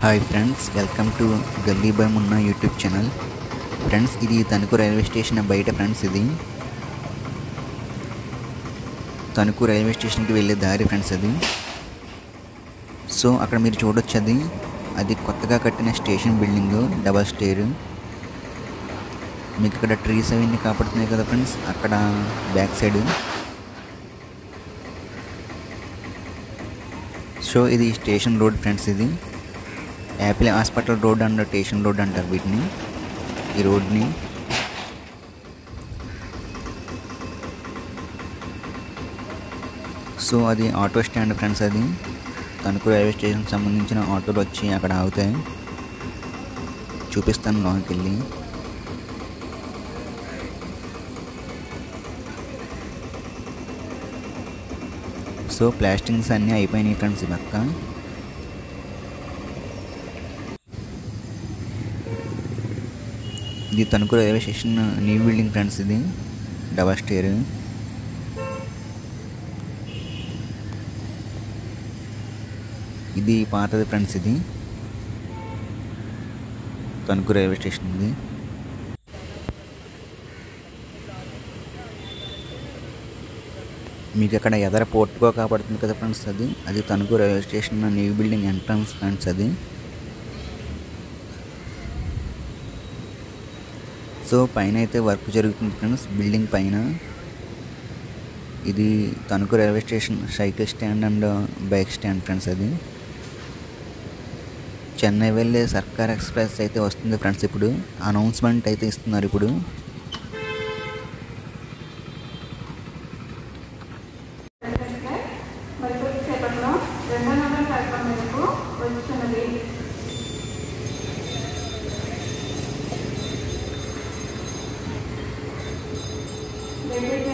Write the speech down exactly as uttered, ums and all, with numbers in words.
Hi friends, welcome to gully boy Munna YouTube channel. Friends, ఇది Tanuku railway station బయట. Friends, ఇది Tanuku railway స్టేషన్కి వెళ్ళే దారి ఫ్రెండ్స్. అది సో అక్కడ మీరు చూడొచ్చు, అది అది కొత్తగా కట్టిన స్టేషన్ బిల్డింగ్, డబల్ స్టేర్. మీకు ఇక్కడ ట్రీస్ అవన్నీ కాపాడుతున్నాయి కదా ఫ్రెండ్స్, అక్కడ బ్యాక్ సైడ్. సో ఇది స్టేషన్ రోడ్ ఫ్రెండ్స్. ఇది apple hospital road and station road అంటారు వీటిని, ఈ రోడ్ని. సో అది ఆటో స్టాండ్ ఫ్రెండ్స్. అది తణుకు రైల్వే స్టేషన్కి సంబంధించిన ఆటోలు వచ్చి అక్కడ ఆగుతాయి. చూపిస్తాను లోనికి వెళ్ళి. సో ప్లాస్టింగ్స్ అన్నీ అయిపోయినాయి ఫ్రెండ్స్ ఈ పక్క. ఇది Tanuku railway station new building friends. ఇది డబల్ స్టేర్. ఇది పాతది ఫ్రెండ్స్. ఇది తణుకు రైల్వే స్టేషన్. ఇది మీకు అక్కడ ఎదర పోర్టుగా కాపాడుతుంది కదా ఫ్రెండ్స్. అది అది Tanuku railway station new building entrance friends. అది సో పైన అయితే వర్క్ జరుగుతుంది ఫ్రెండ్స్, బిల్డింగ్ పైన. ఇది Tanuku railway station cycle stand and bike stand friends. అది చెన్నై వెళ్ళే సర్కార్ ఎక్స్ప్రెస్ అయితే వస్తుంది ఫ్రెండ్స్. ఇప్పుడు అనౌన్స్మెంట్ అయితే ఇస్తున్నారు. ఇప్పుడు They